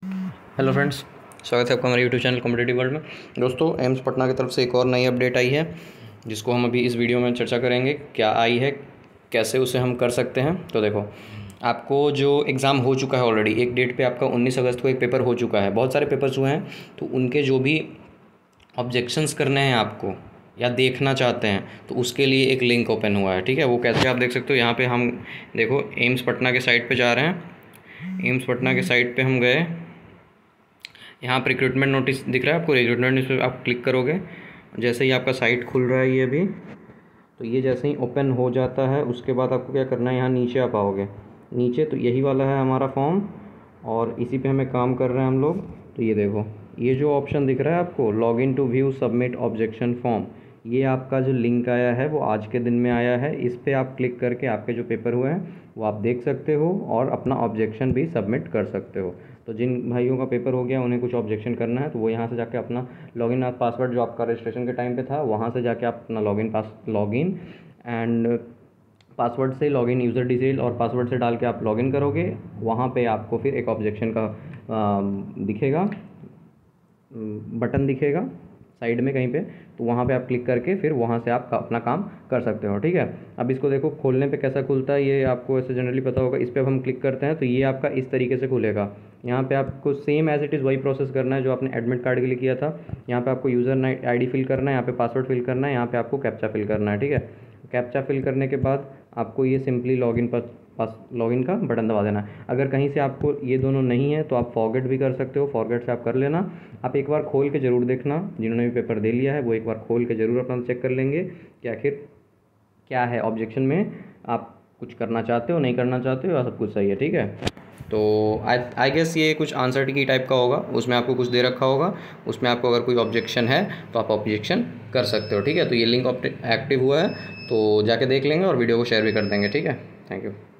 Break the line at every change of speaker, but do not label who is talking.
Hello friends, स्वागत है आपका हमारे यूट्यूब चैनल कॉम्पिटिटिव वर्ल्ड में। दोस्तों, एम्स पटना की तरफ से एक और नई अपडेट आई है जिसको हम अभी इस वीडियो में चर्चा करेंगे। क्या आई है, कैसे उसे हम कर सकते हैं। तो देखो, आपको जो एग्ज़ाम हो चुका है ऑलरेडी, एक डेट पे आपका 19 अगस्त को एक पेपर हो चुका है। बहुत सारे पेपर्स हुए हैं, तो उनके जो भी ऑब्जेक्शंस करने हैं आपको या देखना चाहते हैं, तो उसके लिए एक लिंक ओपन हुआ है। ठीक है, वो कैसे आप देख सकते हो। यहाँ पे हम देखो एम्स पटना के साइट पे जा रहे हैं। एम्स पटना के साइट पे हम गए, यहाँ पर रिक्रूटमेंट नोटिस दिख रहा है आपको। रिक्रूटमेंट नोटिस पे आप क्लिक करोगे, जैसे ही आपका साइट खुल रहा है ये भी, तो ये जैसे ही ओपन हो जाता है उसके बाद आपको क्या करना है, यहाँ नीचे आप आओगे। नीचे तो यही वाला है हमारा फॉर्म और इसी पे हमें काम कर रहे हैं हम लोग। तो ये देखो, ये जो ऑप्शन दिख रहा है आपको, log in to view submit objection form, ये आपका जो लिंक आया है वो आज के दिन में आया है। इस पर आप क्लिक करके आपके जो पेपर हुए हैं वो आप देख सकते हो और अपना ऑब्जेक्शन भी सबमिट कर सकते हो। तो जिन भाइयों का पेपर हो गया, उन्हें कुछ ऑब्जेक्शन करना है, तो वो यहाँ से जाके अपना लॉगिन पासवर्ड जो आपका रजिस्ट्रेशन के टाइम पे था, वहाँ से जाके आप अपना लॉगिन एंड पासवर्ड से लॉगिन, यूज़र डिटेल और पासवर्ड से डाल के आप लॉगिन करोगे। वहाँ पे आपको फिर एक ऑब्जेक्शन का दिखेगा, बटन दिखेगा साइड में कहीं पे, तो वहाँ पे आप क्लिक करके फिर वहाँ से आप अपना काम कर सकते हो। ठीक है, अब इसको देखो खोलने पे कैसा खुलता है, ये आपको ऐसे जनरली पता होगा। इस पर अब हम क्लिक करते हैं तो ये आपका इस तरीके से खुलेगा। यहाँ पे आपको सेम एज इट इज़ वही प्रोसेस करना है जो आपने एडमिट कार्ड के लिए किया था। यहाँ पे आपको यूज़र ID फिल करना है, यहाँ पे पासवर्ड फिल करना है, यहाँ पे आपको कैप्चा फिल करना है। ठीक है, कैप्चा फिल करने के बाद आपको ये सिंपली लॉगिन का बटन दबा देना है। अगर कहीं से आपको ये दोनों नहीं है तो आप फॉरगेट भी कर सकते हो, फॉरगेट से आप कर लेना। आप एक बार खोल के ज़रूर देखना, जिन्होंने भी पेपर दे लिया है वो एक बार खोल के ज़रूर अपना चेक कर लेंगे कि आखिर क्या है ऑब्जेक्शन में, आप कुछ करना चाहते हो, नहीं करना चाहते हो, या सब कुछ सही है। ठीक है, तो आई गेस ये कुछ आंसर की टाइप का होगा, उसमें आपको कुछ दे रखा होगा, उसमें आपको अगर कोई ऑब्जेक्शन है तो आप ऑब्जेक्शन कर सकते हो। ठीक है, तो ये लिंक एक्टिव हुआ है, तो जाके देख लेंगे और वीडियो को शेयर भी कर देंगे। ठीक है, थैंक यू।